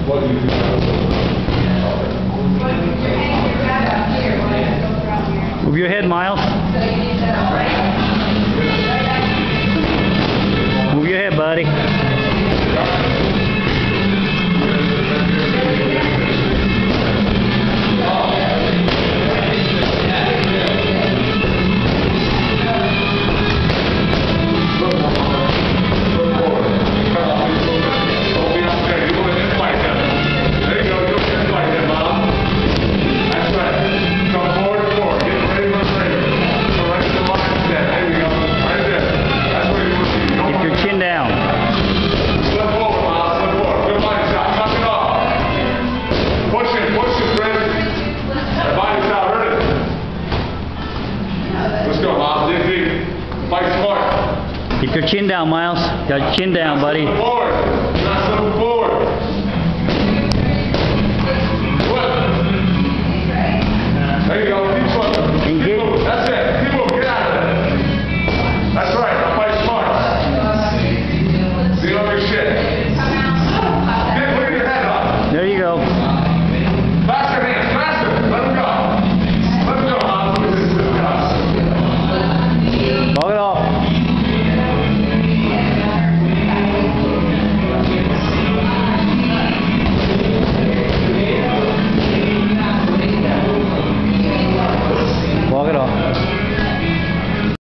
Move your head, Miles. Move your head, buddy. Keep your chin down, Miles. Got your chin down, buddy.